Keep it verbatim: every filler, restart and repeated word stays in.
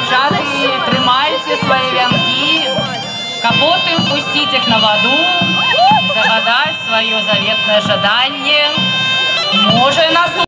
дзяўчаты, трымайце свае вянкі, каб потым пусціць іх на ваду, загадаць сваё заветнае жаданне. Можа, нас